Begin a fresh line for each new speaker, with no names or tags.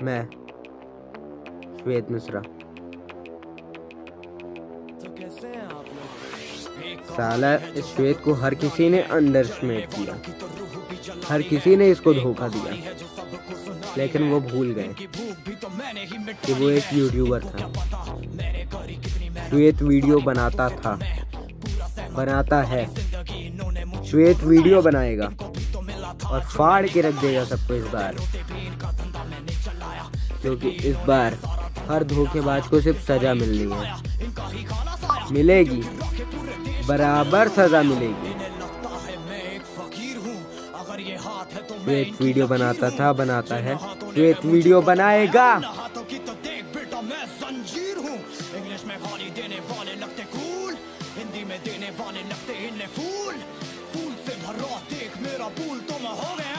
मैं श्वेत मिश्रा। साला इस श्वेत को हर किसी ने अंडरएस्टिमेट किया, हर किसी ने इसको धोखा दिया, लेकिन वो भूल गए कि वो एक यूट्यूबर था। श्वेत वीडियो बनाता था, बनाता है। श्वेत वीडियो बनाएगा और फाड़ के रख देगा सबको इस बार, क्योंकि इस बार हर धोखेबाज को सिर्फ सजा मिलनी है। मिलेगी, बराबर सजा मिलेगी। श्वेत वीडियो बनाता था, बनाता है, श्वेत वीडियो बनाएगा। इंग्लिश में गाली देने वाले लगते कूल, हिंदी में देने वाले लगते इन्हें फूल। फूल से भरा देख मेरा फूल तो मैं हो गया।